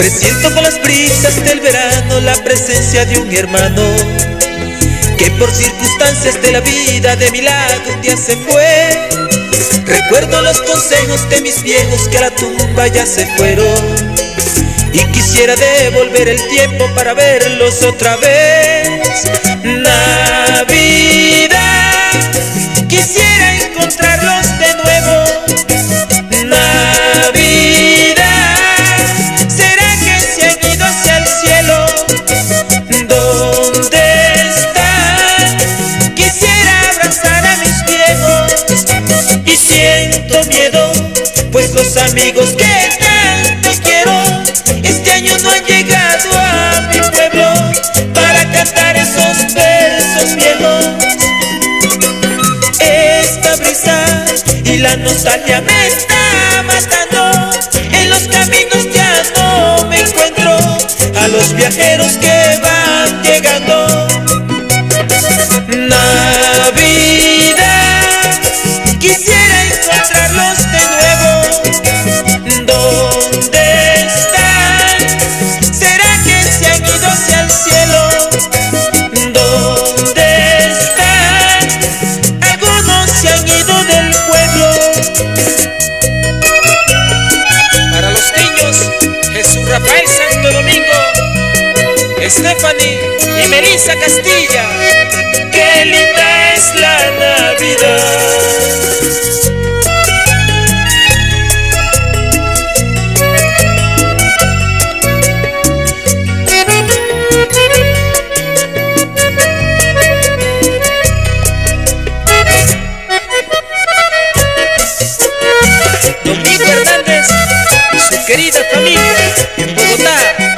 Presiento con las brisas del verano la presencia de un hermano que por circunstancias de la vida de mi lado un día se fue. Recuerdo los consejos de mis viejos que a la tumba ya se fueron, y quisiera devolver el tiempo para verlos otra vez. Navidad, quisiera encontrarlos de nuevo. Navidad, ¿será que se han ido hacia el cielo? ¿Dónde están? Quisiera abrazar a mis viejos y siento miedo, pues los amigos que tanto quiero este año no han llegado a mi pueblo para cantar esos versos viejos. Esta brisa y la nostalgia me está matando. En los caminos ya no me encuentro a los viajeros que van llegando. Navidad, quisiera encontrarlos de nuevo. ¿Dónde están? ¿Será que se han ido hacia el cielo? ¿Dónde están? Algunos se han ido del pueblo. Para los niños, Jesús Rafael Santo Domingo, Stephanie y Melissa Castilla. ¡Qué linda es la Navidad! Domingo Hernández y su querida familia en Bogotá.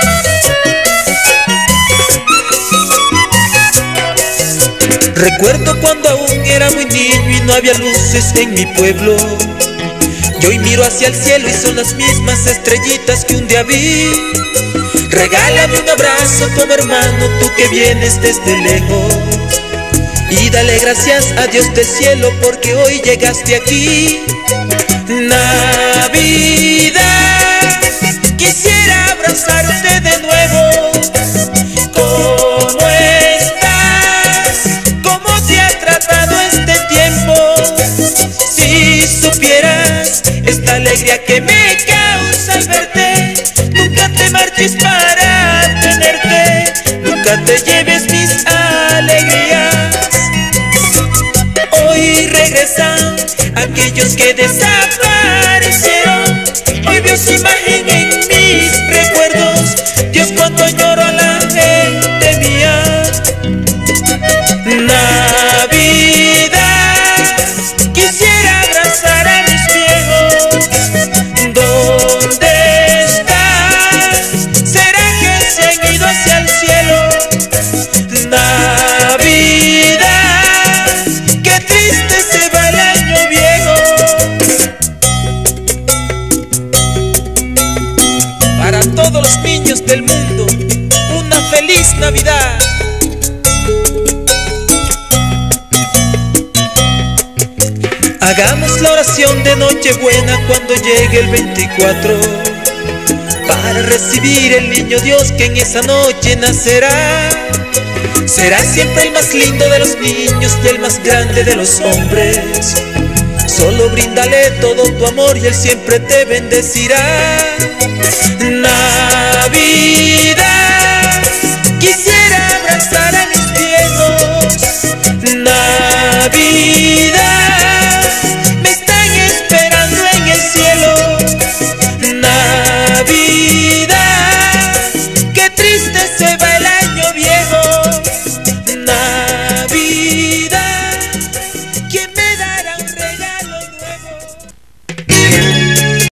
Recuerdo cuando aún era muy niño y no había luces en mi pueblo. Yo hoy miro hacia el cielo y son las mismas estrellitas que un día vi. Regálame un abrazo como hermano, tú que vienes desde lejos, y dale gracias a Dios del cielo porque hoy llegaste aquí. Navidad, quisiera abrazarte de nuevo. ¿Cómo estás? ¿Cómo te ha tratado este tiempo? Si supieras esta alegría que me causa al verte, nunca te marches para tenerte, nunca te lleves mis alegrías. Hoy regresan aquellos que desaparecieron. Hoy veo su imagen en mis recuerdos. Dios, cuando lloro a la gente mía. Navidad, quisiera abrazar a mis viejos. ¿Dónde están? ¿Será que se han ido hacia el cielo? Navidad, qué triste se va el año viejo. Para todos los niños del mundo, una feliz Navidad. Hagamos la oración de Nochebuena cuando llegue el 24, para recibir el niño Dios que en esa noche nacerá. Será siempre el más lindo de los niños y el más grande de los hombres. Solo bríndale todo tu amor y Él siempre te bendecirá. Navidad, quisiera abrazar a mis viejos. Navidad,